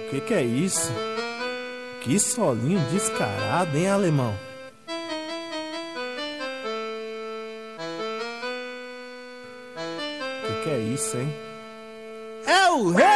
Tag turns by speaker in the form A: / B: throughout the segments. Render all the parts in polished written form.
A: Que é isso? Que solinho descarado, hein, alemão? Que é isso, hein? É o rei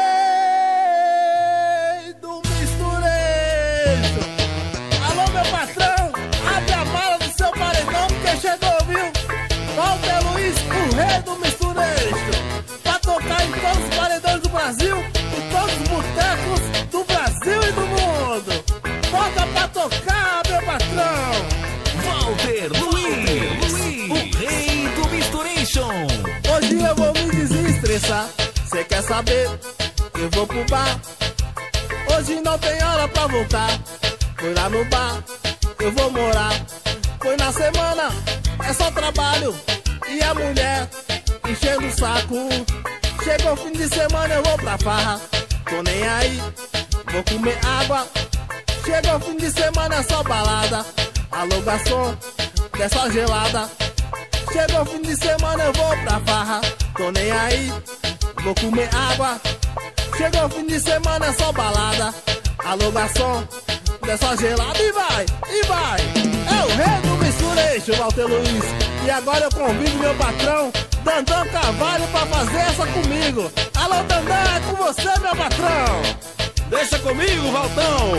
A: do mistureiro! Alô, meu patrão, abre a mala do seu paredão porque chegou, viu? Walter Luiz, o rei do mistureiro! Pra tocar em todos os paredões do Brasil, em todos os botecos do Brasil e do mundo! Bota pra tocar, meu patrão!
B: Walter Luiz, o rei do Misturation!
A: Hoje eu vou me desestressar, cê quer saber? Eu vou pro bar. Hoje não tem hora pra voltar. Fui lá no bar, eu vou morar. Foi na semana, é só trabalho. E a mulher enchendo o saco. Chegou o fim de semana, eu vou pra farra. Tô nem aí, vou comer água. Chegou o fim de semana, é só balada. Alô, garçom, dessa gelada. Chegou o fim de semana, eu vou pra farra. Tô nem aí, vou comer água. Chegou o fim de semana, é só balada. Alô, garçom, dessa gelada. E vai, e vai. É o rei do mistureiro, Walter Luiz. E agora eu convido meu patrão Dandan Carvalho pra fazer essa comigo. Alô, Dandan, é com você, meu patrão.
C: Deixa comigo, Valtão.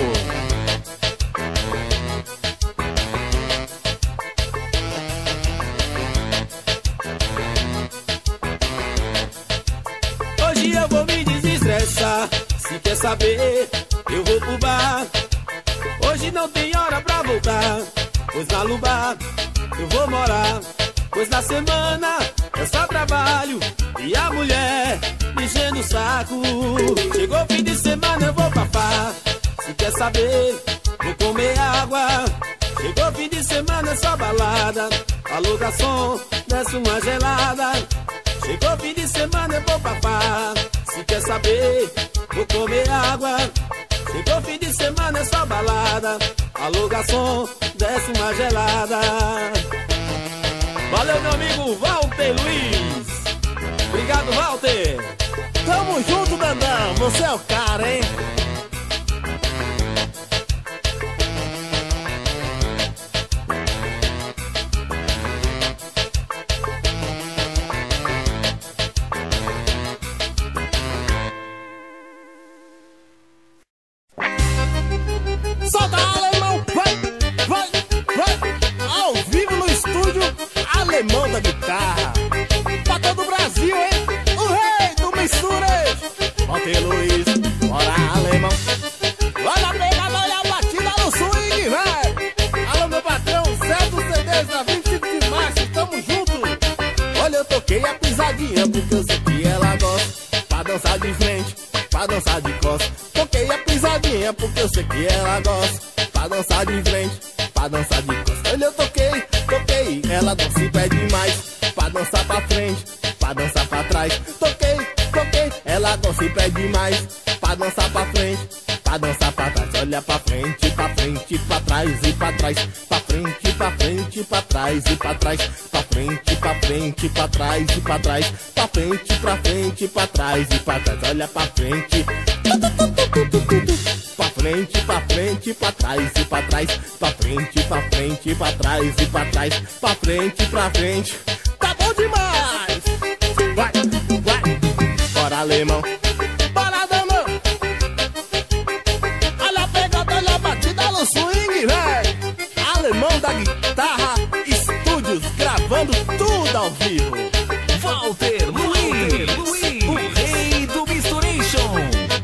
C: Hoje eu vou me desestressar. Se quer saber, eu vou pro bar. Hoje não tem hora pra voltar, pois lá no bar eu vou morar. Pois na semana é só trabalho e a mulher me enchendo o saco. Chegou o fim de semana, eu vou pra farra. Se quer saber, vou comer água. Chegou o fim de semana, é só balada. Alô, garçom, desce uma gelada. Chegou o fim de semana, eu vou pra farra. Se quer saber, vou comer água. Chegou o fim de semana, é só balada. Alô, garçom, desce uma gelada. Valeu, meu amigo Walter Luiz. Obrigado, Walter.
A: Tamo junto, Dandan, você é o cara, hein? Solta, alemão, vai, vai, vai. Ao vivo no estúdio, alemão da guitarra. Pra todo o Brasil, hein? O rei do mistureiro, Walter Luiz, bora, alemão. Olha a pegada, olha a batida no swing, vai. Alô, meu patrão, certo CDs na 25 de março, tamo junto. Olha, eu toquei a pisadinha porque eu sei que ela gosta. Pra dançar de frente, pra dançar de costas. Toquei a pisadinha porque eu sei que ela gosta. Pra dançar de frente, pra dançar de costas. Olha, eu toquei, toquei, ela dança e pede mais. Pra dançar pra frente, pra dançar pra trás. Toquei, toquei, ela dança e pede mais. Pra dançar pra frente, pra dançar pra trás. Olha pra frente, pra frente, pra trás e pra trás. Pra frente, pra frente, pra trás e pra trás. Pra frente, pra frente, pra trás e pra trás. Pra frente, pra frente, pra trás e pra trás. Olha pra frente. Pra frente, pra frente, pra trás e pra trás. Pra frente, pra frente, pra trás e pra trás. Pra frente, pra frente. Tá bom demais! Vai, vai, bora, alemão. Bora, Dandan. Olha a pegada, olha a batida no swing, véi. Alemão da guitarra, estúdios gravando tudo ao vivo.
B: Walter Luiz, o rei do Misturation.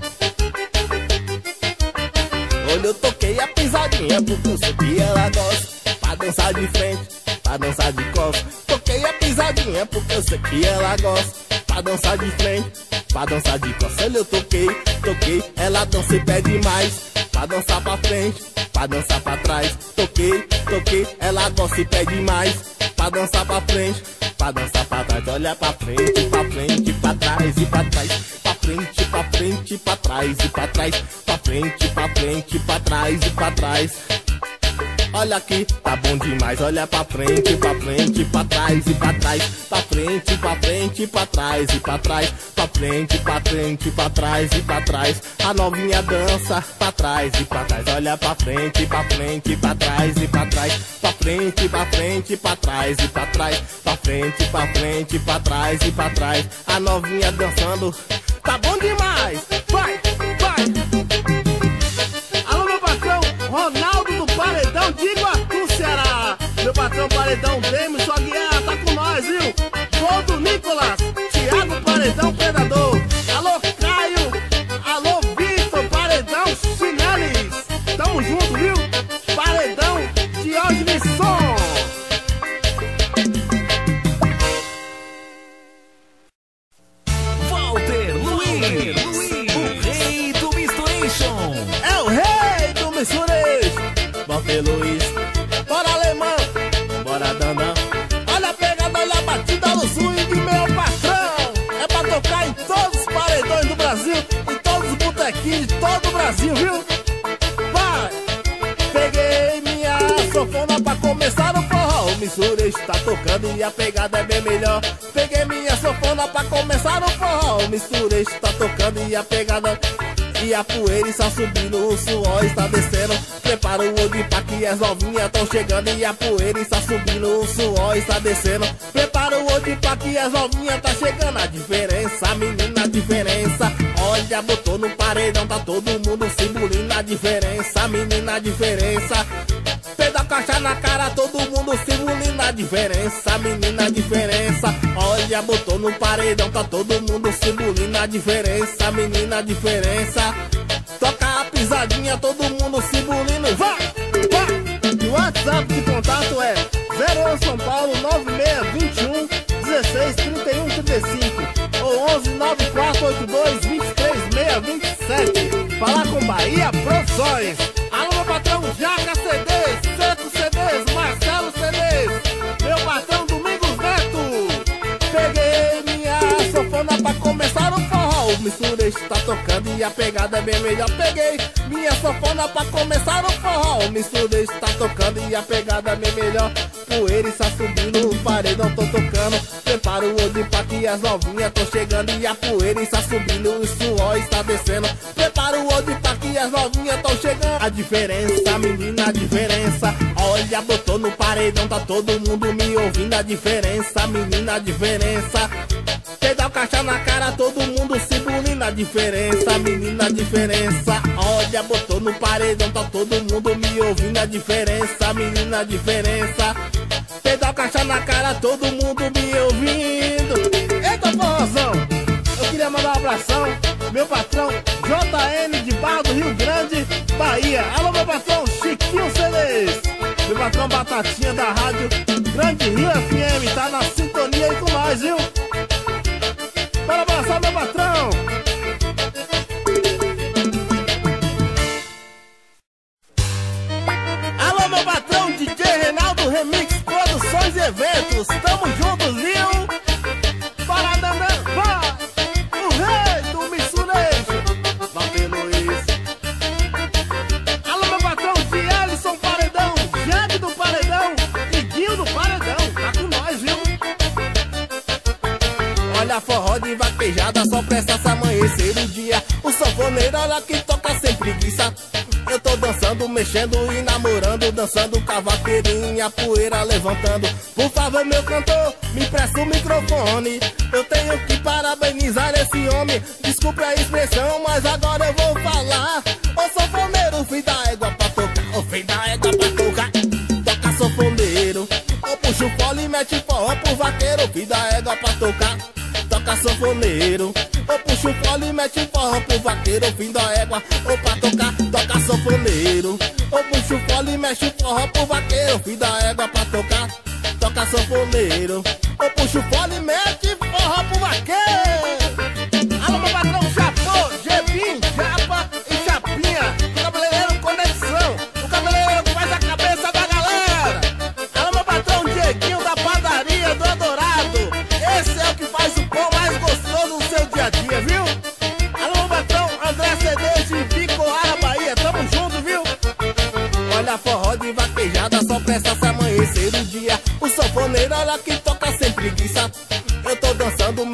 A: Olha, eu toquei a pisadinha porque eu sei que ela gosta. Pra dançar de frente, pra dançar de costas. Toquei a pisadinha porque eu sei que ela gosta. Pra dançar de frente, pra dançar de costas. Olha, eu toquei, toquei, ela dança e pede mais. Pra dançar pra frente, pra dançar pra trás. Toquei, toquei, ela gosta e pede mais. Pra dançar pra frente, pra dançar pra trás. Olha pra frente, pra frente, pra trás e pra trás. Pra frente, pra frente, pra trás e pra trás. Pra frente, pra frente, pra trás e pra trás. olha aqui, tá bom demais. Olha pra frente, pra frente, pra trás e pra trás. Pra frente, pra frente, pra trás e pra trás. Pra frente, pra frente, pra trás e pra trás. A novinha dança pra trás e pra trás. Olha pra frente, pra frente, pra trás e pra trás. Pra frente, pra frente, pra trás e pra trás. Pra frente, pra frente, pra trás e pra trás. A novinha dançando, tá bom demais. Vai, vai. Alô, meu patrão, Ronaldo do Paredão de Iguatu, Ceará. Meu patrão Paredão, Grêmio, só guiar, tá com nós, viu? Gol do Nicolas, Thiago Paredão, Predador. Alô, Caio, alô, Vitor, Paredão, Chinelis. Tamo junto, viu? Paredão, Diógenes Som.
B: Walter Luiz, o rei do Misturation.
A: É o rei do Misturation. Walter Luiz, bora alemão, bora danão. Olha a pegada, olha a batida no swing, meu patrão. É pra tocar em todos os paredões do Brasil, em todos os botequinhos de todo o Brasil, viu? Vai! Peguei minha sanfona pra começar o forró. O Misturation tá tocando e a pegada é bem melhor. Peguei minha sanfona pra começar o forró. O Misturation tá tocando e a pegada... E a poeira está subindo, o suor está descendo. Prepara o olho pra que as novinhas tão chegando. E a poeira está subindo, o suor está descendo. Prepara o olho pra que as novinhas tá chegando. A diferença, menina, a diferença. Olha, botou no paredão, tá todo mundo se engolindo. A diferença, menina, a diferença. Peda caixa na cara, todo mundo se engolindo. A diferença, menina, a diferença. Olha, botou no paredão, tá todo mundo se engolindo. A diferença, menina, a diferença. Toca a pisadinha, todo mundo se engolindo. Vai, vai! O WhatsApp de contato é 01 São Paulo 9621 16 31 35 ou 11 9482 23 627. Falar com Bahia Produções. Alô, meu patrão Jaca CDs, Seco CDs, Marcelo CDs. Meu patrão Domingos Neto. Peguei minha sanfona pra começar o forró. O Misturation tá tocando e a pegada é bem melhor. Peguei minha sanfona pra começar o forró. O Misturation tá tocando e a pegada é bem melhor. Poeira está subindo, o paredão tô tocando. Prepara o olho pra que as novinhas tão chegando. E a poeira está subindo, o suor está descendo. Prepara o olho pra que as novinhas tão chegando. A diferença, menina, a diferença. Olha, botou no paredão, tá todo mundo me ouvindo. A diferença, menina, a diferença. Pedal caixa na cara, todo mundo se engolindo. A diferença, menina, a diferença. Olha, botou no paredão, tá todo mundo me ouvindo. A diferença, menina, a diferença. Pedal caixa na cara, todo mundo me ouvindo. Eita, forrozão! Eu queria mandar um abração, meu patrão JN de Barra do Rio Grande, Bahia. Alô, meu patrão Chiquinho CDs. Meu patrão Batatinha da rádio Grande Rio FM, tá na sintonia aí com nós, viu? Bora abraçar meu patrão. Alô, meu patrão DJ Reinaldo Remix Produções e Eventos. Tamo juntos, viu? Bora dançar, vai! O rei do Misturation, Walter Luiz. Alô, meu patrão Dielson Paredão, Jag do Paredão e Guil do Paredão. Tá com nós, viu? Olha, forró de vaquejada só presta se amanhecer o dia. O sanfoneiro, olha que toca sem preguiça. Eu tô dançando, mexendo e namorando, dançando cavaqueirinha, poeira levantando. Por favor, meu cantor, me presta o microfone. Eu tenho que parabenizar esse homem. Desculpe a expressão, mas agora eu vou falar. Ô sanfoneiro, filho da égua pra tocar. Ô filho da égua pra tocar. Toca sanfoneiro. Ô puxa o fole e mete forró pro vaqueiro. Filho da égua pra tocar. Toca sanfoneiro. Ô puxa o fole e mete forró pro vaqueiro. Fim da égua, ô pra tocar, toca sanfoneiro. Ô puxa o fole e mexe forró pro vaqueiro. Fim da égua pra tocar, toca sanfoneiro. Ô puxa o fole e mete forró pro vaqueiro. Alô, meu patrão Chapô, Gebim, Japa e Chapinha. O cabeleireiro Conexão, o cabeleireiro que faz a cabeça da galera. Alô, meu patrão Dieguinho da padaria do Adorado. Esse é o que faz o pão mais gostoso no seu dia a dia, viu? Alô, patrão André CDs de Picoara, Bahia. Tamo junto, viu? Olha, forró de vaquejada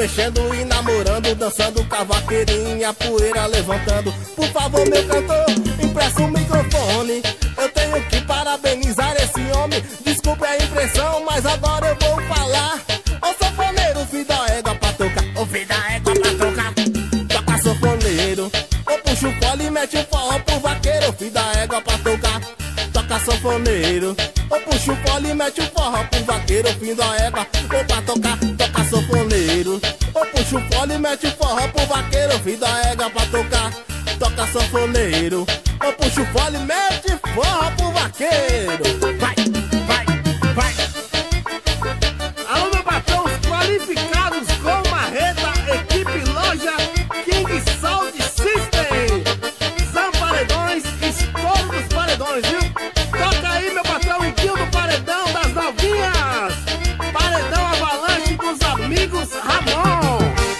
A: mexendo e namorando, dançando cavaqueirinha, poeira levantando. Por favor, meu cantor, empresta o microfone. Eu tenho que parabenizar esse homem. Desculpe a impressão, mas agora eu vou falar. Ô sanfoneiro, filho da égua pra tocar. Ô filho da égua pra tocar. Toca sanfoneiro. Ô puxa o fole e mete o forró pro vaqueiro. Filho da égua pra tocar. Toca sanfoneiro. Ô puxa o fole e mete o forró pro vaqueiro. Filho da égua, ô pra tocar. Toca sanfoneiro. Ô puxa o fole e mete o forró pro vaqueiro. Filho da égua pra tocar. Toca sanfoneiro. Ô puxa o fole e mete forró pro vaqueiro. Vai, vai, vai.
C: Alô, meu patrão, os qualificados com marreta, equipe loja King Sound System. São paredões, estouro dos paredões, viu? Toca aí, meu patrão, o kill do paredão das novinhas. Paredão Avalanche dos amigos Ramon.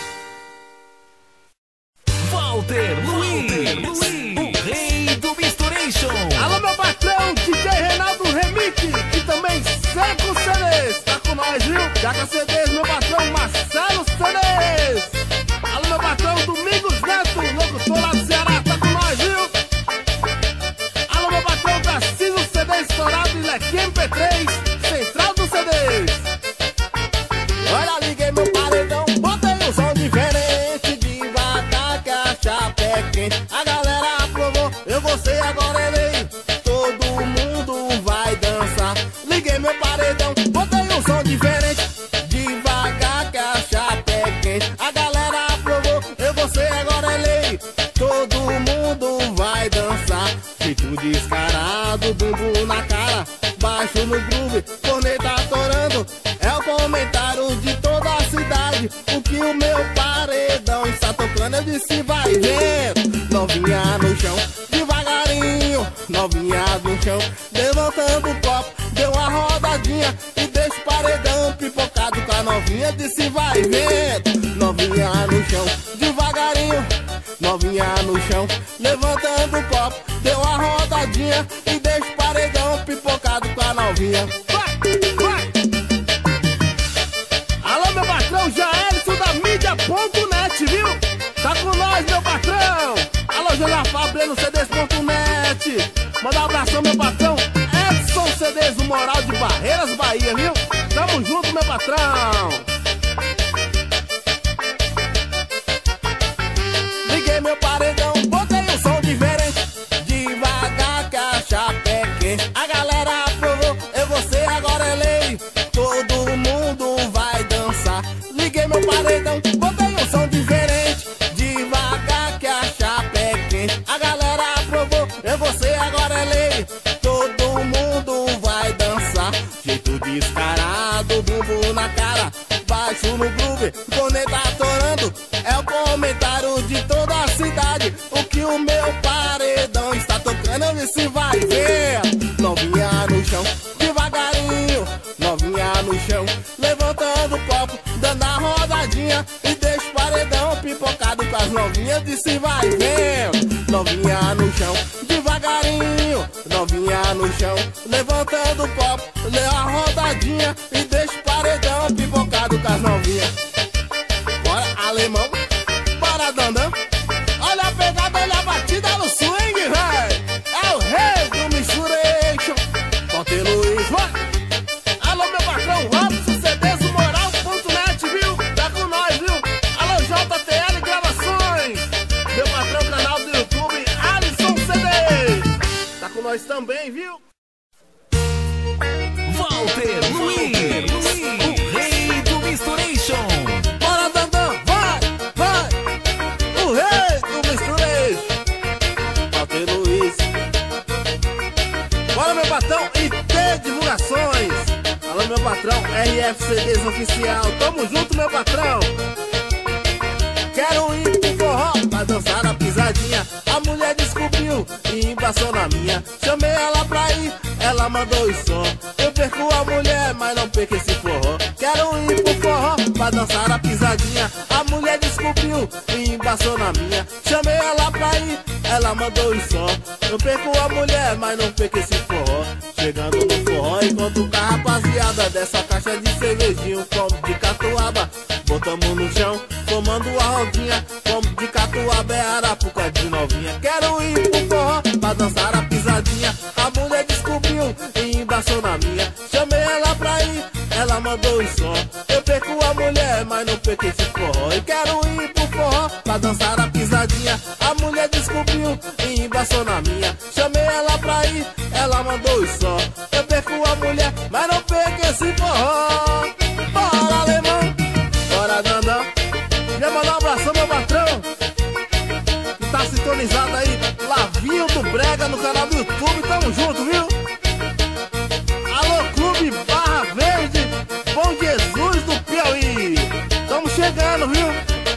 B: Walter Luiz, o rei do Misturation.
C: Alô, meu patrão, DJ Reinaldo Remix, que também seca os CDs. Tá com nós, viu? Jaca CDs, meu patrão Marcelo CDs. Alô, meu patrão Domingos Neto, locutor lá do Ceará, tá com nós, viu? Alô, meu patrão Tarcísio CD estourado e Leque MP3, central dos CDs.
A: Olha, liguei meu paredão, botei um som diferente, devagar que a chapa é quente. A galera aprovou, eu gostei, agora é lei. Todo mundo vai dançar. Liguei meu paredão, botei um som diferente, devagar que a chapa é quente. A galera aprovou, eu gostei, agora é lei. Todo mundo vai dançar. Jeito descarado, bumbum na cara, baixo no groove, corneta atorando. É o comentário de toda a cidade. O que o meu paredão está tocando, eu disse vai vendo. Novinha no chão, devagarinho, novinha no chão, levantando o copo, deu uma rodadinha e deixa o paredão pipocado com a novinha. Disse vai vendo. Novinha no chão, devagarinho, novinha no chão, levantando o copo, deu uma rodadinha e deixa o paredão pipocado com a novinha.
C: Vai! Alô, meu patrão Jaelson da mídia.net, viu? Tá com nós, meu patrão. Alô, José Fabreno CDs.net. Manda um abração, meu patrão Edson CDs, o Moral de Barreiras, Bahia, viu? Tamo junto, meu patrão.
A: Liguei meu paredão, botei um som diferente, devagar que a chapa é quente. A galera aprovou, eu gostei, agora é lei. Todo mundo vai dançar. Liguei meu paredão, botei um som diferente, devagar que a chapa é quente. A galera aprovou, eu gostei, agora é lei. Todo mundo vai dançar. Jeito descarado, bumbum na cara, baixo no groove, corneta atorando. É o comentário de toda a cidade. O que o meu paredão está tocando, eu disse vai ver. Novinha no chão, devagarinho, novinha no chão, levantando o copo, dando a rodadinha e deixa o paredão pipocado com as novinhas. Disse vai ver. Novinha no chão, devagarinho, novinha no chão, levantando o copo, deu a rodadinha e deixa o paredão pipocado com as novinhas. Bora, alemão, bora, dandão. Olha a pegada, olha a batida no swing, véi. É o rei do Misturation. Walter Luiz, vai.
C: Alô, meu patrão Robson CDs, o Moral.net, viu? Tá com nós, viu? Alô, JTL Gravações. Meu patrão, canal do YouTube Alisson CDs. Tá com nós também, viu?
B: Walter Luiz, o rei do Misturation.
A: Bora, dandão, vai, vai. O rei do Misturation. Walter Luiz.
C: Bora, meu patrão, IT Divulgações. Alô, meu patrão RF CDs Oficial. Tamo junto, meu patrão.
A: Quero ir pro forró pra dançar a pisadinha. A mulher descobriu e embaçou na minha. Chamei ela pra ir, ela mandou o som. Eu perco a mulher, mas não perco esse forró. Quero ir pro forró pra dançar a pisadinha. A mulher descobriu e embaçou na minha. Chamei ela pra ir, ela mandou o som. Eu perco a mulher, mas não perco esse forró. Chegando no forró, encontro com a rapaziada dessa caixa de cervejinha, um copo de catuaba.
C: botamos no chão, tomando a rodinha, como de catuaba é arapuca de novinha. Quero ir pro forró pra dançar a pisadinha. A mulher descobriu e embaixou na minha. Chamei ela pra ir, ela mandou o som. Eu perco a mulher, mas não perco esse forró. Eu quero ir pro forró pra dançar a pisadinha. A mulher descobriu e embaixou na minha. Chamei ela pra ir, ela mandou o som. Eu perco a mulher, mas não perco esse forró. Bora, alemão, bora, dandão. Já mandar um abração, meu patrão, que tá sintonizado aí, Lavinho do Brega, no canal do YouTube. Tamo junto, viu? Alô, Clube Barra Verde, Bom Jesus do Piauí. Tamo chegando, viu?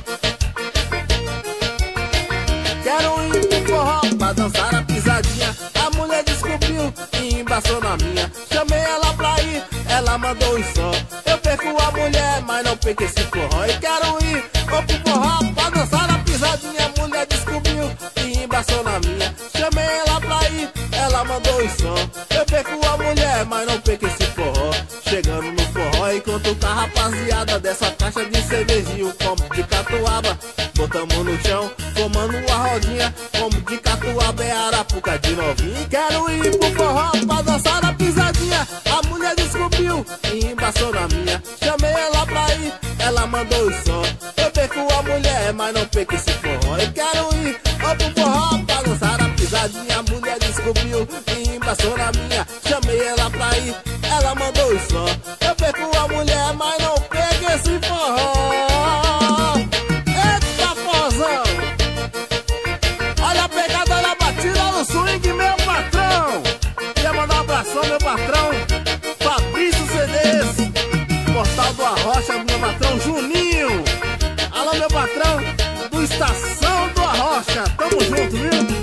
C: Quero ir pro forró pra dançar a pisadinha. A mulher descobriu e embaçou na minha. Chamei ela pra ir, ela mandou o som. Eu perco a mulher, mas não perco esse forró. Eu quero ir pro forró pra dançar a pisadinha. A mulher descobriu e embaçou na minha. Chamei ela pra ir, ela mandou o som. Eu perco a mulher, mas não perco esse forró. Chegando no forró, enquanto tá rapaziada dessa caixa de cervejinha, um copo de catuaba, botamos no chão, tomando uma rodinha, como de catuaba é arapuca de novinha. Quero ir pro forró pra dançar a pisadinha. A mulher descobriu e embaçou na minha. Chamei ela pra ir, ela mandou o som. Eu perco a mulher, mas não perco esse forró. Eu quero ir pro forró pra dançar a pisadinha. A mulher descobriu e embaçou na minha. Chamei ela pra ir, ela mandou o som. Eu perco a mulher, mas não perco esse forró. Eita, forrozão! Olha a pegada, olha a batida, olha o swing, meu patrão. Quer mandar um abração, meu patrão Fabrício CDs, Portal do Arrocha, meu patrão Juninho. Alô, meu patrão do Estação do Arrocha. Tamo junto, viu?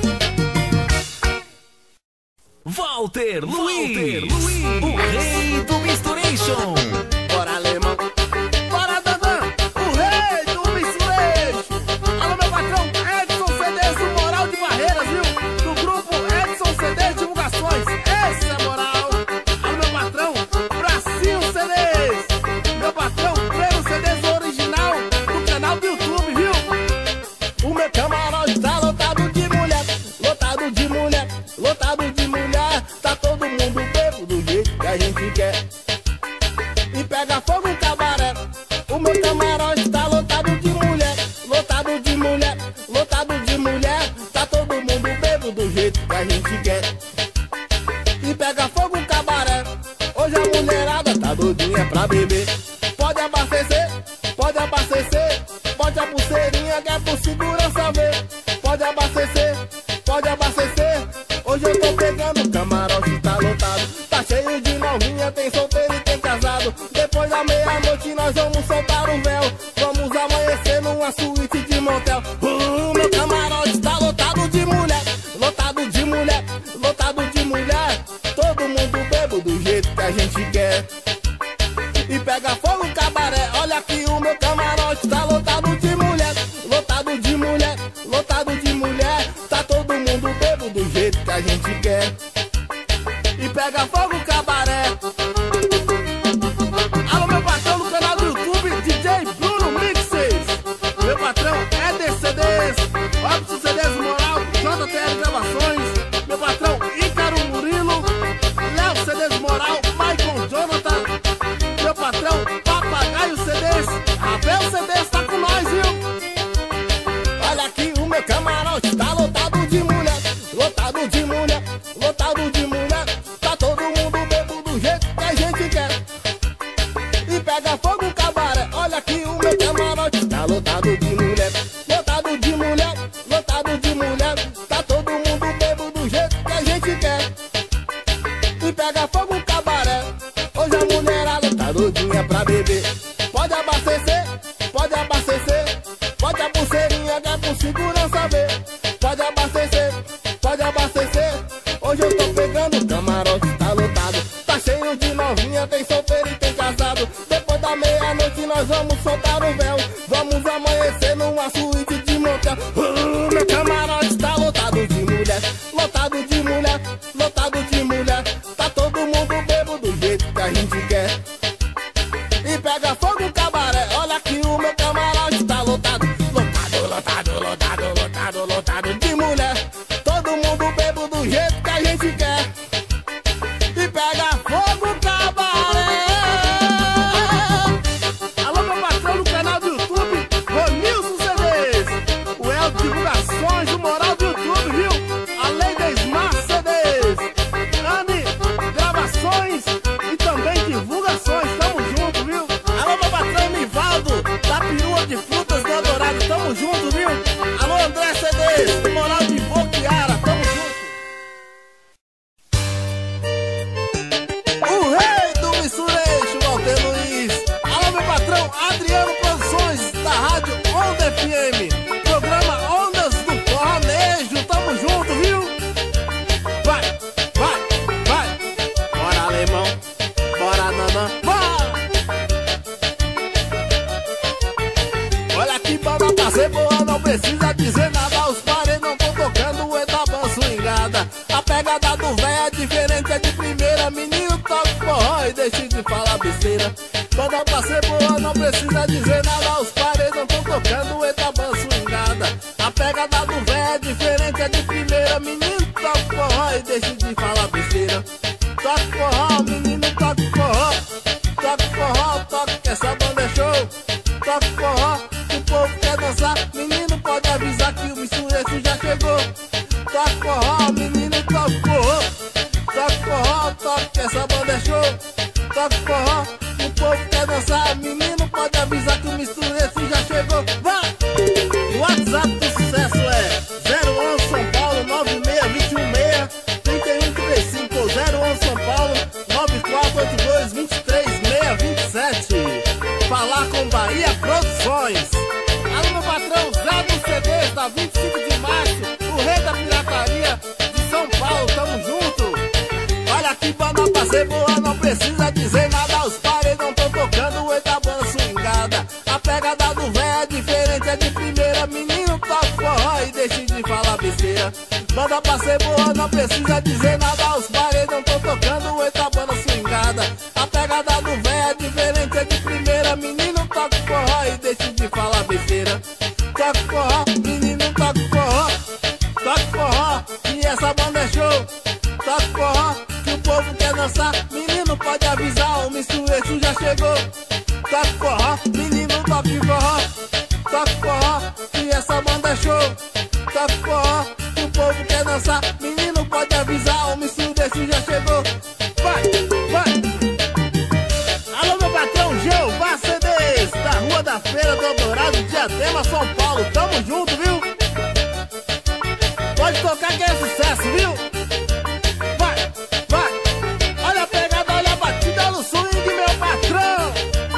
B: Walter Luiz, o rei do Misturation.
C: Bora, alemão, bora, Dandan, o rei do Misturation. Alô, meu patrão Edson CDs do Moral de Barreiras, viu? Do grupo Edson CDs Divulgações. Esse é moral. Alô, meu patrão Brasil CDs. Meu patrão Prêmio CDs original do canal do YouTube, viu? O meu camarote tá lotado de mulher, lotado de mulher, lotado de mulher. Tá todo mundo bebo do jeito que a gente quer. E pega fogo no cabaré. O meu camarote tá lotado de mulher, lotado de mulher, lotado de mulher. Tá todo mundo bebo do jeito que a gente quer. E pega fogo no cabaré. Hoje a mulherada tá doidinha pra beber. Pode abastecer, pode abastecer. Bote a pulseirinha que é pro segurança ver. Pode abastecer, pode abastecer. Hoje eu tô pegando, o camarote tá lotado. Tá cheio de novinha, tem solteiro e tem casado. Depois da meia-noite nós vamos soltar o véu. Vamos amanhecer numa suíte de motel. Meu camarote tá lotado de mulher, lotado de mulher, lotado de mulher. Todo mundo bebo do jeito que a gente quer. E pega fogo no cabaré. Olha aqui, o meu camarote tá lotado de mulher, lotado de mulher, lotado de mulher. Tá todo mundo bebo do jeito que a gente quer. E pega fogo no cabaré. Alô, meu patrão no canal do YouTube, DJ Bruno Mixes. Meu patrão Eder CDs, Óbito CDs Moral, JTL Gravações. Meu patrão Ícaro Murilo, Léo CDs Moral, Michael Jonathan. Meu patrão Papagaio CDs, Ravel CDs tá com nós, viu? Olha aqui, o meu camarote tá lotado de mulher, lotado de mulher, lotado de mulher. Tá todo mundo bebo do jeito que a gente quer. E pega fogo no cabaré. Olha aqui, o meu camarote tá lotado de mulher, lotado de mulher, lotado de mulher. Tá todo mundo bebo do jeito que a gente quer. E pega fogo no cabaré. Hoje a mulherada tá doidinha pra beber. Pode abastecer, pode abastecer. Pode a pulseirinha que é pro segurança ver. Pode abastecer, pode abastecer. Hoje eu tô pegando, o camarote tá lotado. Tá cheio de novinha, tem solteiro e tem casado. Depois da meia-noite nós vamos soltar o véu. Vamos amanhecer numa suíte de motel. Meu camarote tá lotado de mulher, lotado de mulher, lotado de mulher. Tá todo mundo bebo do jeito que a gente quer. E pega fogo no cabaré. Olha aqui, o
A: lotado, lotado de mulher. Todo mundo bebo do jeito que a gente quer. E pega fogo o cabaré. Alô, meu patrão no canal do YouTube, Ronilson CDs. O El Divulgações, o Moral do YouTube, viu? A Lady Smart CDs. Anne Gravações e também Divulgações. Tamo junto, viu? Alô, meu patrão Nivaldo, da Perua de Frutas do Eldorado. Tamo junto, viu? Alô, André CDs, Moral de Boquiara. Tamo junto. O rei do misturejo, Walter Luiz. Alô, meu patrão Adriano Produções, da Rádio Onda FM. Programa Ondas do Forranejo. Tamo junto, viu? Vai, vai, vai. Bora, alemão. Bora, nanã. Bora. Olha que banda pra ser boa, não precisa dizer nada. Os pares não tão tocando o Etaban swingada. A pegada do véio é diferente, é de primeira. Menino toca forró e deixe de falar besteira. Banda pra ser boa, não precisa dizer nada. Os pares não tão tocando o Etaban swingada. A pegada do véio é diferente, é de primeira. Menino toca forró e deixe de falar besteira. Toca forró, menino toca forró. Toca forró, toca que essa banda é show. Toca forró, o povo quer dançar. Menino pode avisar que o mistureço já chegou. Toca forró, menino toca forró. Toca forró, toca que essa banda é show. Toca forró, o povo quer dançar. Menino pode avisar que o mistureço já chegou. Vai! O WhatsApp do sucesso é 011 São Paulo 96216 3135 ou 011 São Paulo 9482 Falar com Bahia Produções. Alô, meu patrão Zé dos CDs, da 25 de março, o rei da pirataria de São Paulo. Tamo junto. Olha que banda pra ser boa, não precisa dizer nada. Os pares não tão tocando o Etaban swingada. A pegada do véio é diferente, é de primeira. Menino toca forró e deixe de falar besteira. Banda pra ser boa, não precisa dizer nada. Os pares não tão tocando o Etaban swingada. A pegada do véio é diferente, é de primeira. Menino toca forró e deixe de falar besteira. Toca forró, menino toca forró. Toca forró, que essa banda é show. Toca forró, que o povo quer dançar. Menino pode avisar, o mistureço já chegou. Toca forró, menino toca forró. Toca forró, que essa banda é show. Toca forró, que o povo quer dançar. Menino pode avisar, o mistureço já chegou. Vai, vai. Alô, meu patrão Jeová CDs, da Rua da Feira do Eldorado, Diadema, São Paulo. Tamo junto, viu? Pode tocar que é sucesso, viu? Vai, vai. Olha a pegada, olha a batida no swing, meu patrão.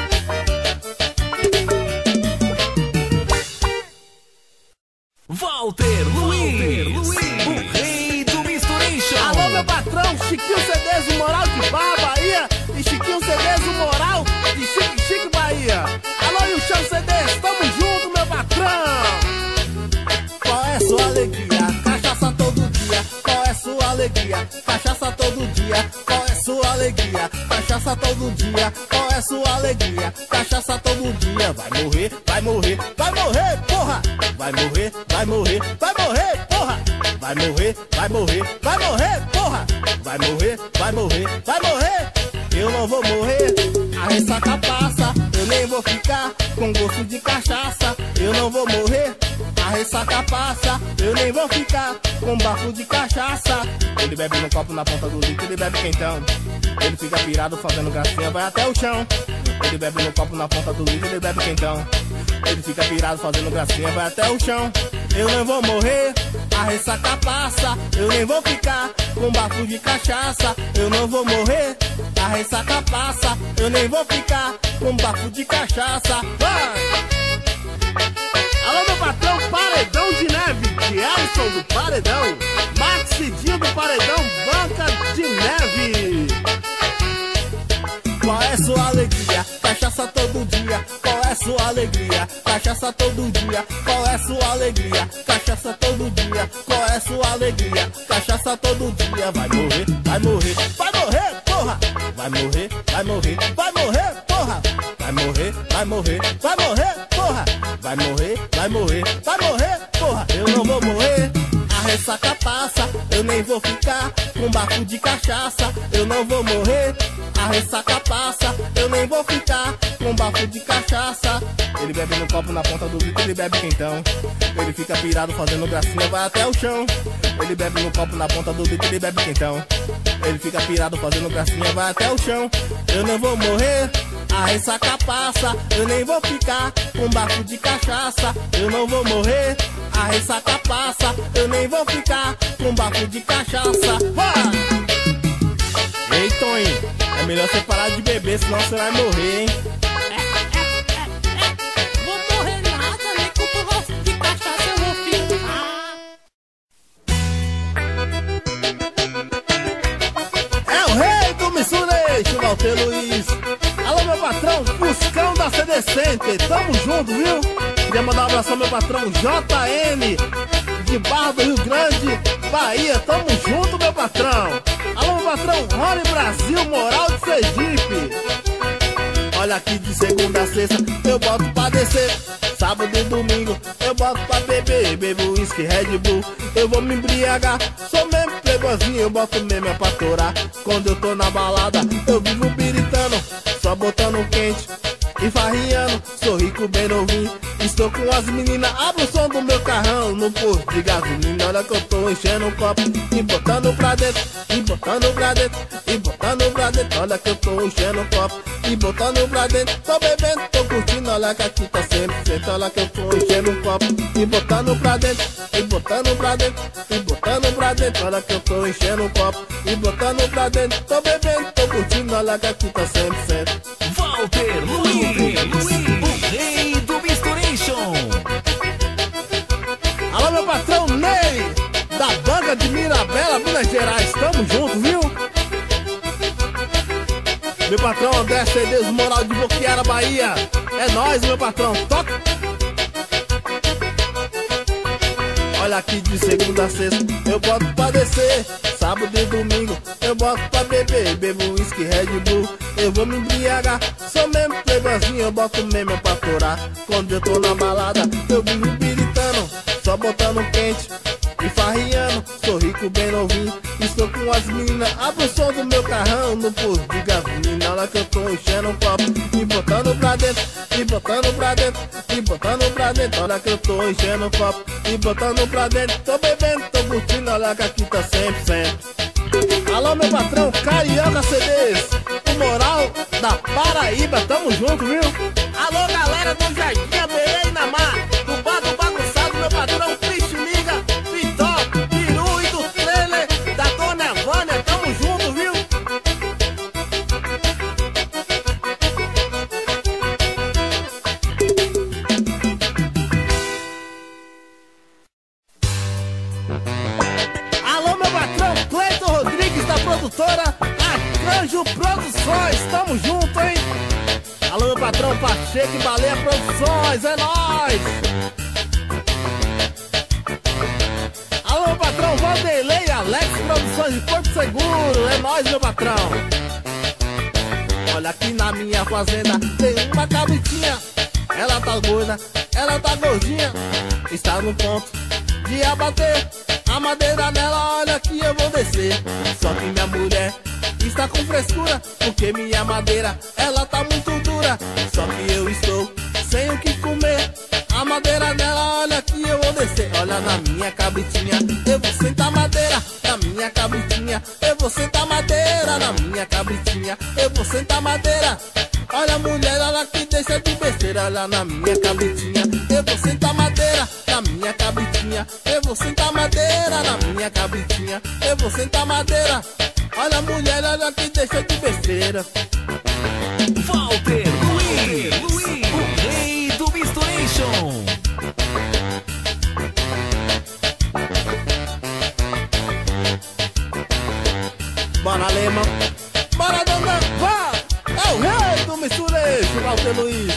B: Walter Luiz, o rei do Misturation.
A: Alô, meu patrão Chiquinho CDs, o Moral de Barra, Bahia. E Chiquinho CDs, o Moral de Chique Chique, Bahia. Alô, e o Chão CDs, tamo junto, meu patrão. Qual é sua alegria? Cachaça todo dia. Qual é sua alegria? Cachaça todo dia. Qual é sua alegria? Cachaça todo dia. Qual é sua alegria? Cachaça todo dia. Vai morrer, vai morrer, vai morrer, porra. Vai morrer, vai morrer, vai morrer, porra. Vai morrer, vai morrer, vai morrer, porra. Vai morrer, vai morrer, vai morrer. Eu não vou morrer, a ressaca passa. Eu nem vou ficar com gosto de cachaça. Eu não vou morrer, a ressaca passa. Eu nem vou ficar com bafo de cachaça. Ele bebe no copo na ponta do litro, ele bebe quentão. Ele fica pirado fazendo gracinha, vai até o chão. Ele bebe no copo na ponta do litro, ele bebe quentão. Ele fica pirado fazendo gracinha, vai até o chão. Eu não vou morrer, a ressaca passa. Eu nem vou ficar com bafo de cachaça. Eu não vou morrer, a ressaca passa. Eu nem vou ficar com bafo de cachaça. Vai! Alô, meu patrão Paredão de Neve, de Alisson do Paredão, Max Cidinho do Paredão, Banca de Neve. Qual é sua alegria? Cachaça todo dia. Qual é sua alegria? Cachaça todo dia. Qual é sua alegria? Cachaça todo dia. Qual é sua alegria? Cachaça todo dia. Vai morrer, vai morrer, vai morrer, porra. Vai morrer, vai morrer, vai morrer, porra. Vai morrer, vai morrer, vai morrer, porra. Vai morrer, vai morrer, vai morrer, porra. Eu bafo de cachaça, eu não vou morrer. A ressaca passa, eu nem vou ficar com bafo de cachaça. Ele bebe no copo na ponta do bico, ele bebe quentão. Ele fica pirado fazendo gracinha, vai até o chão. Ele bebe no copo na ponta do bico, ele bebe quentão. Ele fica pirado fazendo gracinha, vai até o chão. Eu não vou morrer, a ressaca passa, eu nem vou ficar com bafo de cachaça. Eu não vou morrer, a ressaca passa, eu nem vou ficar com bafo de cachaça. Ei, Toninho, é melhor você parar de beber, senão você vai morrer, hein?
D: Vou morrer nada, nem com o gosto de cachaça eu vou ficar.
A: É o rei do Mistureixo, Walter Luiz. Alô, meu patrão, Fuscão da Cedecente, tamo junto, viu? Queria mandar um abraço ao meu patrão JN, de Barra do Rio Grande, Bahia, tamo junto, meu patrão. Alô, meu patrão, Rony Brasil, Moral de Sergipe. Olha aqui, de segunda a sexta eu boto pra descer. Sábado e domingo eu boto pra beber. Bebo uísque, Red Bull, eu vou me embriagar. Sou mesmo playboyzinho, eu boto mesmo é pra torar. Quando eu tô na balada eu vivo biritando, só botando quente e farriando. Sou rico, bem novinho, estou com as meninas. Abro o som do meu carrão no posto de gasolina. Olha que eu tô enchendo o copo e botando pra dentro, e botando pra dentro, e botando pra dentro. Olha que eu tô enchendo o copo e botando pra dentro. Tô bebendo, tô curtindo, olha que aqui tá sempre certo. Olha que eu tô enchendo o copo e botando pra dentro, e botando pra dentro, e botando pra dentro. Olha que eu tô enchendo o copo e botando pra dentro. Tô bebendo, tô curtindo, olha que aqui tá sempre certo.
B: Walter Luiz, o rei do Misturation.
A: Alô, meu patrão Ney, da Banca de Mirabela, Minas Gerais, tamo junto, viu? Meu patrão André Cedes, Moral de Boquiara, Bahia. É nóis, meu patrão, toca! Olha aqui, de segunda a sexta eu boto pra descer. Sábado e domingo eu boto pra beber. Bebo uísque, Red Bull, eu vou me embriagar. Sou mesmo playboyzinho, eu boto mesmo pra torar. Quando eu tô na balada eu vivo biritando, só botando quente e farriando. Sou rico, bem novinho, estou com as meninas. Abro o som do meu carrão no posto de gasolina. Olha que eu tô enchendo o copo e botando pra dentro, e botando pra dentro, e botando pra dentro. Olha que eu tô enchendo o copo e botando pra dentro. Tô bebendo, tô curtindo, olha que aqui tá sempre, sempre. Alô, meu patrão Carioca CDs, o Moral da Paraíba, tamo junto, viu? Alô, galera do Jardim Aberê e Namar, do bar do bagunçado, meu patrão Cristo Liga, Vitó, Peru e do trailer da Dona Vânia, tamo junto, viu? Alô, meu patrão Cleiton Rodrigues, da produtora Arcanjo Produções, tamo junto, hein? Alô, meu patrão Pacheco e Baleia Produções, é nóis! Alô, meu patrão Vanderlei e Alex Produções de Porto Seguro, é nóis, meu patrão! Olha aqui na minha fazenda tem uma cabritinha. Ela tá gorda, ela tá gordinha, está no ponto de abater a madeira nela, olha que eu vou descer. Só que minha mulher está com frescura, porque minha madeira, ela tá muito dura. Só que eu estou sem o que comer, a madeira nela, olha que eu vou descer. Olha na minha cabritinha, eu vou sentar madeira. Na minha cabritinha, eu vou sentar madeira. Na minha cabritinha, eu vou sentar madeira. Olha mulher, ela que deixa de besteira. Olha na minha cabritinha, eu vou sentar madeira. Na minha cabritinha, eu vou sentar madeira. Na minha cabritinha, eu vou sentar madeira. Olha mulher, olha que deixa de besteira.
B: Walter Luiz, o rei do Misturation.
A: Bora, alemão, bora, dona, vá! É o rei do Misturation, Walter Luiz.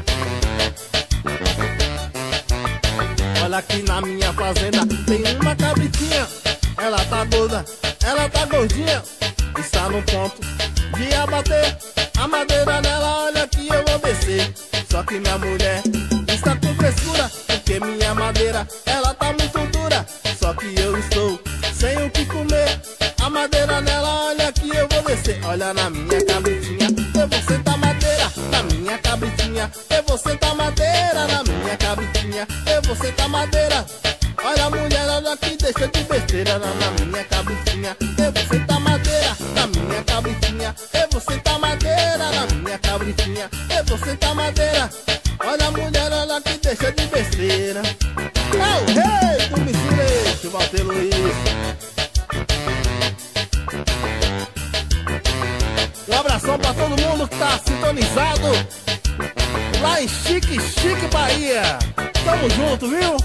A: Olha aqui na minha fazenda tem uma cabritinha. Ela tá gorda, ela tá gordinha, está no ponto de abater a madeira nela, olha que eu vou descer. Só que minha mulher está com frescura, porque minha madeira, ela tá muito dura. Só que eu estou sem o que comer, a madeira nela, olha que eu vou descer. Olha na minha cabritinha, eu vou sentar madeira. Na minha cabritinha, eu vou sentar madeira. Na minha cabritinha, eu vou sentar madeira. Olha mulher, olha que deixa de besteira. Na minha cabritinha, eu vou sentar madeira. Na minha cabritinha, eu vou sentar madeira. Na minha cabritinha, eu vou sentar madeira. Olha mulher, olha que deixa de besteira. É o rei do Missileixo, Walter Luiz. Um abração pra todo mundo que tá sintonizado lá em Chique, Bahia. Tamo junto, viu?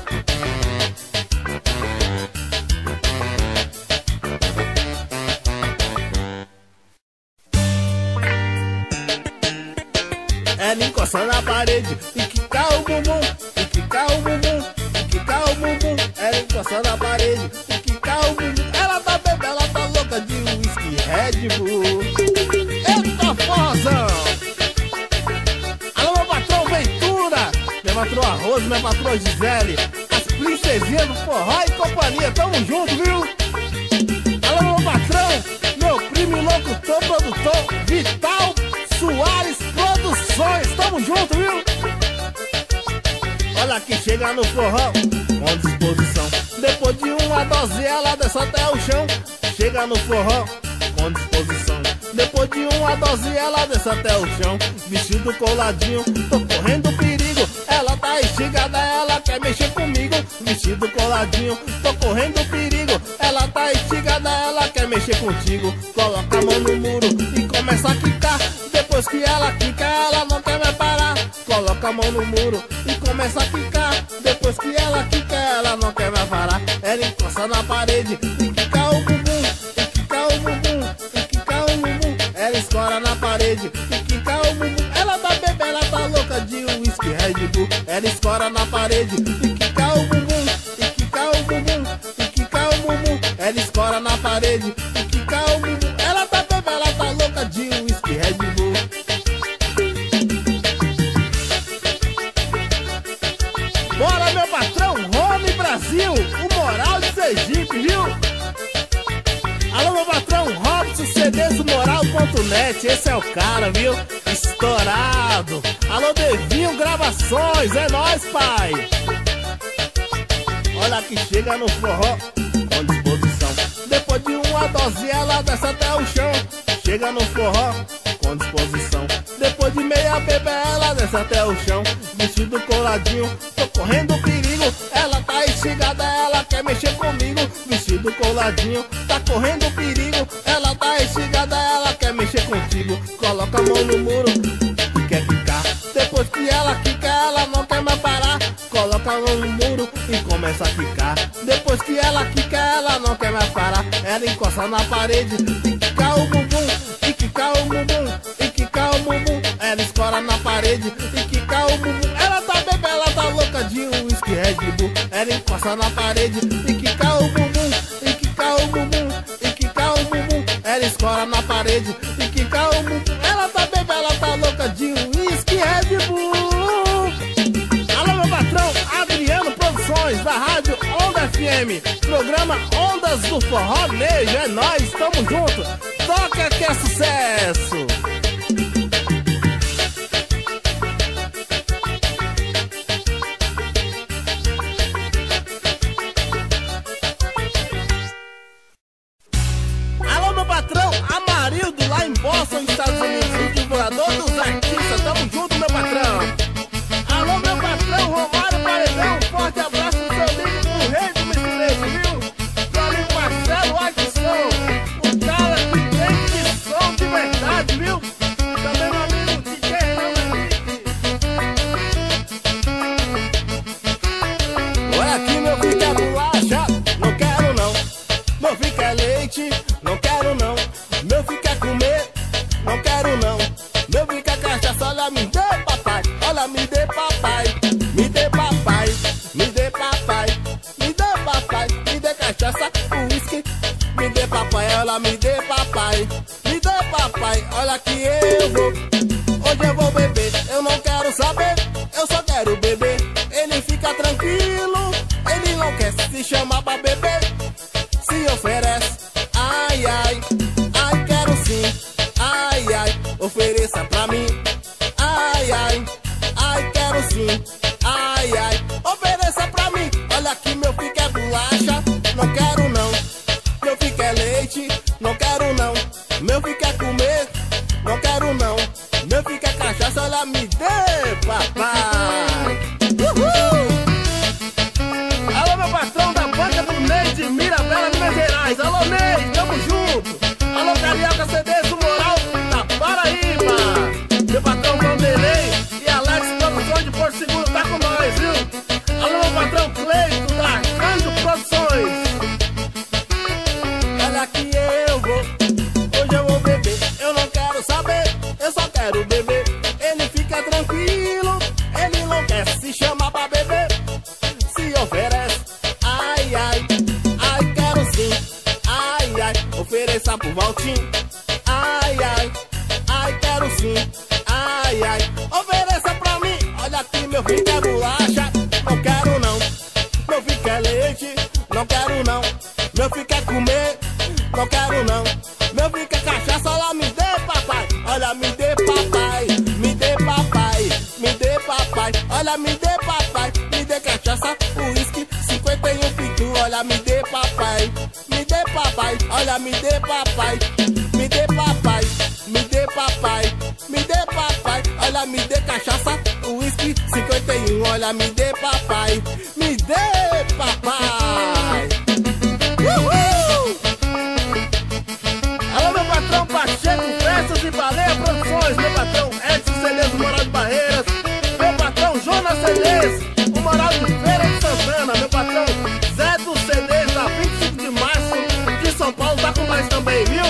A: Ela encosta na parede e quica o bumbum, e quica o bumbum, e quica o bumbum. Ela encosta na parede e quica o bumbum. Ela tá bebendo, ela tá louca de whisky Red Bull. Eita forrozão! Alô, meu patrão Ventura, minha patroa Rose, minha patroa Gisele, as princesinhas do forró e companhia, tamo junto, viu? Alô, meu patrão, meu primo e locutor, produtor Vital Soares Produções, tamo junto, viu? Olha que chega no forró com disposição. Depois de uma dose ela desce até o chão. Chega no forró com disposição. Depois de uma dose ela desce até o chão. Vestido coladinho, tô correndo perigo. Ela tá instigada, ela quer mexer comigo. Vestido coladinho, tô correndo perigo. Ela tá instigada, ela quer mexer contigo. Coloca a mão no muro e começa a quicar. Depois que ela quica, ela não quer mais parar. Coloca a mão no muro e começa a quicar. Depois que ela quica, ela não quer mais parar. Ela encosta na parede e quica o bumbum, e quica o bumbum, e quica o bumbum. Ela escora na parede e quica o bumbum. Ela tá bebendo, ela tá louca de whisky Red Bull. Ela escora na parede e quica o bumbum, e quica o bumbum, e quica o bumbum. Ela escora na parede e quica o bumbum. Ela tá bebendo, ela tá louca de whisky Red Bull. Bora, meu patrão, Rony Brasil, o moral de Sergipe, viu? Alô, meu patrão, Robson, CDsmoral.net, esse é o cara, viu? Estourado. Alô, Devinho Gravações, é nóis, pai. Olha que chega no forró com disposição. Depois de uma dose ela desce até o chão. Chega no forró com disposição. Depois de meia bebê ela desce até o chão. Vestido coladinho, tô correndo perigo. Ela tá instigada, ela quer mexer comigo. Vestido coladinho, tá correndo perigo. Ela tá instigada, ela quer mexer contigo. Coloca a mão no muro e quer quicar. Depois que ela quica, ela não quer mais parar. Coloca a mão no muro e começa a quicar. Depois que ela quica, ela não quer mais parar. Ela encosta na parede e quica o bumbum, e quica o bumbum, e quica o bumbum. Ela escora na parede e quica o bumbum. Ela tá bebendo, ela tá louca de whisky Red Bull. Ela encosta na parede e quica o bumbum, e quica o bumbum, e quica o bumbum. Ela escora na parede e quica o bumbum. Ela tá bebendo, ela tá louca de whisky Red Bull. Alô, meu patrão Adriano Produções, da rádio Onda FM, programa Ondas do Forró Nejo, é nóis, tamo junto. Toca que é sucesso. Alô, meu patrão Amarildo, lá em Boston, Estados Unidos, o divulgador dos artistas, tamo junto, meu patrão. Alô, meu patrão Romário Paredão, um forte abraço pro seu amigo, o rei do Missileixo, viu? Pro amigo Marcelo Adson, o cara que tem de som de verdade, viu? Também meu amigo DJ Henrique. Olha aqui, meu filho é bolacha, não quero não. Meu filho é leite, não quero não. Meu filho quer comer, não quero não. Meu filho quer cachaça, olha, me dê papai. Olha, me dê papai, me dê papai, me dê papai, me dê papai, me dê cachaça, uísque, me dê papai, olha, me dê papai, me dê papai, olha que eu vou, hoje eu vou beber, eu não quero saber, eu só quero beber. Ele fica tranquilo, ele não quer se chamar pra beber, se oferece, ai ai, pro Valtinho. Ai, ai, ai, quero sim. Ai, ai, ofereça pra mim. Olha aqui, meu filho, quer bolacha? Não quero não. Meu filho quer leite? Não quero não. Meu filho quer comer? Não quero não. Meu filho quer cachaça? Olha, me dê, papai. Olha, me dê, papai. Me dê, papai. Me dê, papai. Olha, me dê, papai. Me dê cachaça, uísque, 51 pitu. Olha, me dê, papai. Me dê, papai. Olha, me dê, papai. Me dê, papai. Me dê, papai. Me dê, papai. Olha, me dê cachaça, uísque, 51. Olha, me dê, papai. Me dê, papai. Uhul! Alô, meu patrão Pacheco Festas e Baleia Produções. Meu patrão Edson Celez, o Moral de Barreiras. Meu patrão Jonas Celez, o Moral de Feira de Santana. Meu patrão Zé do Celez, da 25 de março de São Paulo. Tá com nós também, viu?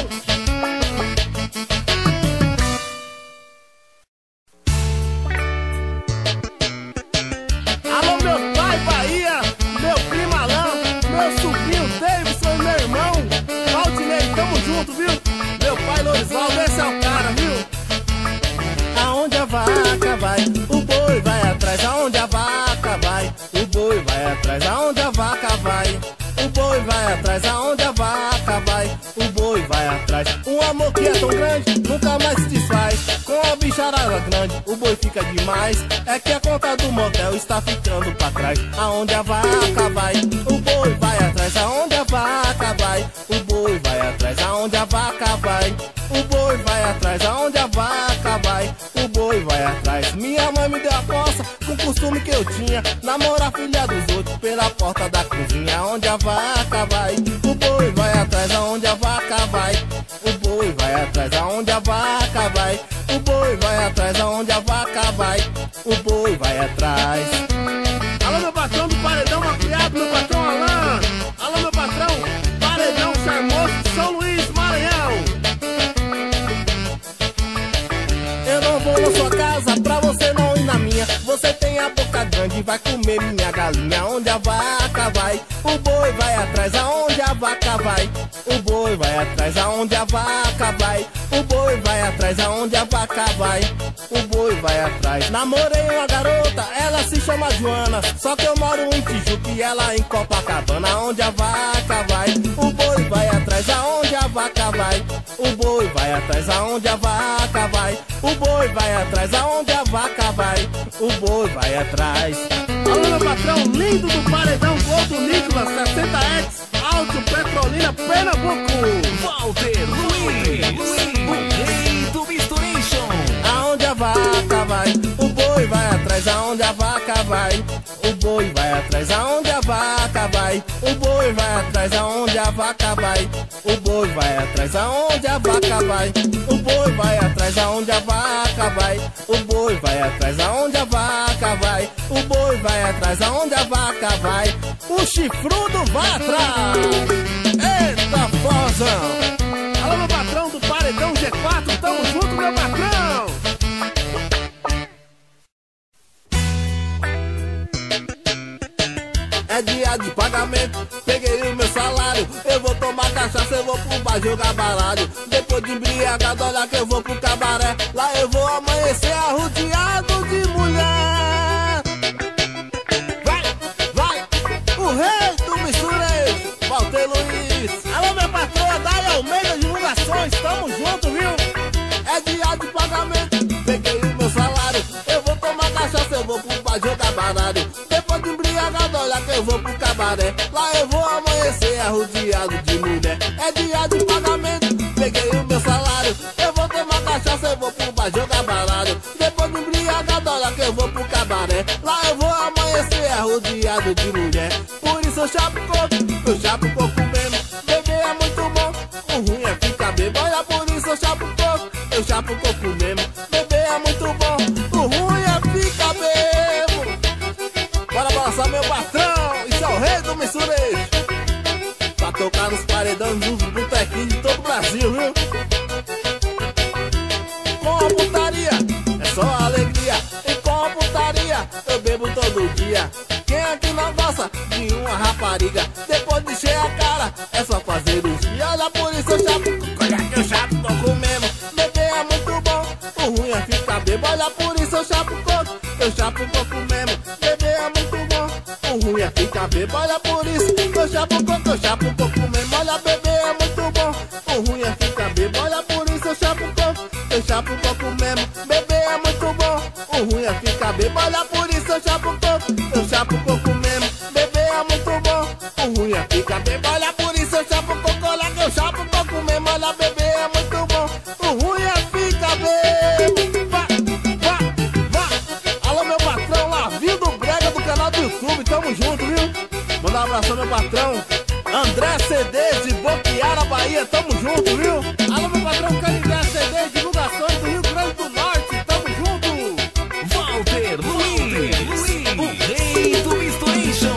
A: Alô, meu pai Bahia, meu primo Alain, meu sobrinho Davidson e meu irmão Valdinei, tamo junto, viu? Meu pai Lorisvaldo, esse é o cara, viu? Aonde a vaca vai, o boi vai atrás. Aonde a vaca vai, o boi vai atrás. Aonde a vaca vai, o boi vai atrás. Aonde a vaca vai, o boi vai atrás. Um amor que é tão grande, nunca mais se desfaz. Com a bicharada grande, o boi fica demais. É que a conta do motel está ficando pra trás. Aonde a vaca vai, o boi vai atrás. Aonde a vaca vai, o boi vai atrás. Aonde a vaca vai, o boi vai atrás. Aonde a vaca vai, o boi vai atrás. Minha mãe me deu a coça com o costume que eu tinha, namorar a filha dos outros pela porta da cozinha. Aonde a vaca vai, o boi vai atrás. Aonde a vaca vai, o boi vai atrás. Aonde a vaca vai, o boi vai atrás. Aonde a vaca vai, o boi vai atrás. Alô, meu patrão do Paredão Macriado, meu patrão Alain. Alô, meu patrão Paredão Charmoso de São Luís, Maranhão. Eu não vou na sua casa pra você não ir na minha. Você tem a boca grande e vai comer minha galinha. Aonde a vaca vai, o boi vai atrás. Aonde a vaca vai, o boi vai atrás. Aonde a vaca vai, o boi vai atrás. Aonde a vaca vai, o boi vai atrás. Namorei uma garota, ela se chama Joana, só que eu moro em Tijuca e ela em Copacabana. Aonde a vaca vai, o boi vai atrás. Aonde a vaca vai, o boi vai atrás. Aonde a vaca vai, o boi vai atrás. Aonde a vaca vai, o boi vai atrás. Alô, meu patrão lindo do Paredão Gordo Nicolas, 60X, Alto Petrolina, Pernambuco.
B: Walter Luiz, o rei do Misturation.
A: Aonde a vaca vai, o boi vai atrás. Aonde a vaca vai, o boi vai atrás. Aonde a vaca vai, o boi vai atrás. Aonde a vaca vai, o boi vai atrás. Aonde a vaca vai, o boi vai atrás. Aonde a vaca vai, o boi vai atrás. Aonde a vaca vai, o boi vai atrás. Aonde a vaca vai, o chifrudo vai atrás. Eita, fozão! Alô, meu patrão do Paredão G4, tamo junto, meu patrão! É dia de pagamento, peguei o meu salário. Eu vou tomar cachaça, eu vou pro bar jogar baralho. Depois de embriagado, olha que eu vou pro cabaré. Lá eu vou amanhecer arrodeado de mulher. Vai, vai, o rei do mistureiro, Walter Luiz. Alô, meu patrão, Adai Almeida Divulgações, tamo junto, viu? É dia de pagamento, peguei o meu salário. Eu vou tomar cachaça, eu vou pro bar jogar baralho. Depois de embriagado, olha que eu vou pro cabaré. Lá eu vou amanhecer arrodeado de mulher. É dia de pagamento, peguei o meu salário. Eu vou tomar cachaça, eu vou pro bar jogar baralho. Depois de embriagado, olha que eu vou pro cabaré. Lá eu vou amanhecer arrodeado de mulher. Por isso eu chapo coco mesmo. Beber é muito bom, o ruim é ficar bêbado. Olha, por isso eu chapo coco mesmo. Beber é muito bom, o ruim é ficar bêbado. Bora balançar, meu patrão, isso é o rei do misturejo. Pra tocar nos paredões, nos botequinhos de todo o Brasil, viu? Com a putaria, é só alegria. E com a putaria, eu bebo todo dia. Quem aqui não gosta de uma rapariga? Depois de encher a cara, é só fazer os dias. Olha, por isso eu chapo chapo um pouco mesmo. Beber é muito bom, o ruim é ficar bebo. Olha por isso, eu chapo um pouco mesmo. Olha, beber é muito bom, o ruim é ficar bebo. Olha por isso, eu chapo um pouco mesmo. Beber é muito bom, o ruim é ficar bebo. Olha por isso, eu chapo um pouco mesmo. Beber é muito bom, o ruim é ficar bebo. Olha por isso, eu chapo um pouco, olha que eu chapo um pouco mesmo. Olha, beber é muito bom, o ruim é ficar bebo. Alô, meu patrão, Lavinho do Brega do canal do YouTube, tamo junto, viu? Mandar um abraço ao meu patrão André CD de Boquiara, Bahia, tamo junto, viu? Alô, meu patrão Canindé CD, divulgações do Rio Grande do Norte, tamo junto.
B: Walter Luiz, o rei do Misturation.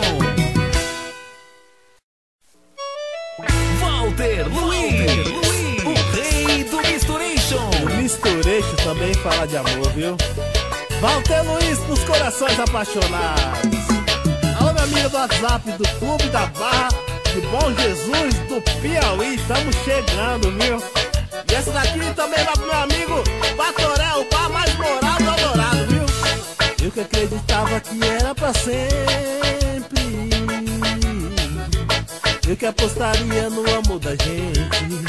B: Walter Luiz, o rei do Misturation.
A: O Misturation também fala de amor, viu? Walter Luiz pros corações apaixonados. Alô, minha amiga do WhatsApp do Clube da Barra de Bom Jesus do Piauí, estamos chegando, viu? E essa daqui também vai pro meu amigo Batoré, o bar mais moral do Adorado, viu? Eu que acreditava que era pra sempre, eu que apostaria no amor da gente.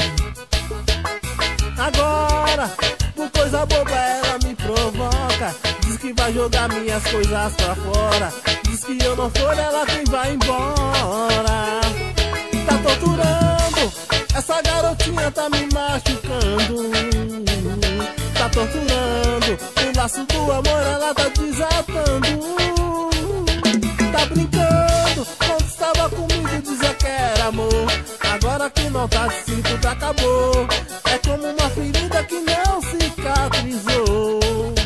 A: Agora, por coisa boba ela me provoca, diz que vai jogar minhas coisas pra fora, diz que eu não for ela quem vai embora. Tá torturando, essa garotinha tá me machucando. Tá torturando, o laço do amor ela tá desatando. Tá brincando, quando estava comigo dizia que era amor. Agora que não tá assim tudo acabou. É como uma ferida que não cicatrizou.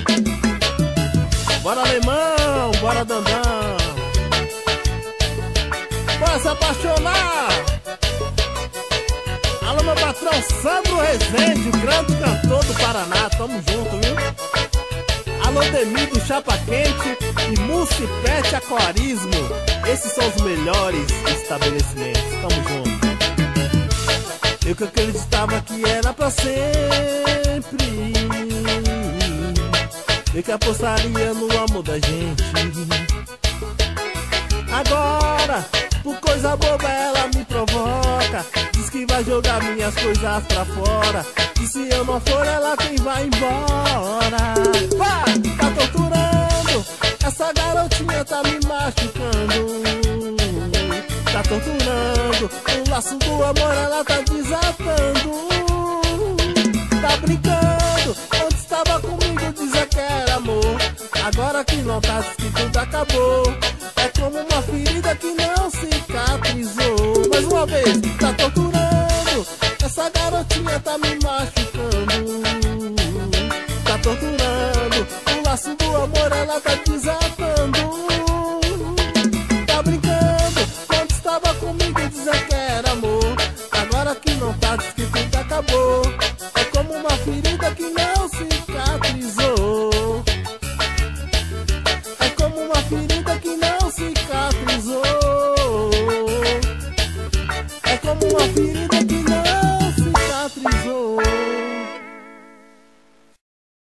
A: Bora alemão, bora dandão, bora se apaixonar. Alô, meu patrão Sandro Rezende, o grande cantor do Paraná, tamo junto, viu? Alô, Demi do Chapa Quente e Mucipete Aquarismo, esses são os melhores estabelecimentos, tamo junto. Eu que acreditava que era pra sempre, eu que apostaria no amor da gente. Agora, por coisa boba ela me provoca, diz que vai jogar minhas coisas pra fora, e se eu não for ela quem vai embora. Tá torturando, essa garotinha tá me machucando. Tá torturando, o laço do amor ela tá desatando. Tá brincando, quando estava comigo dizia que era amor. Agora que não tá, diz que tudo acabou.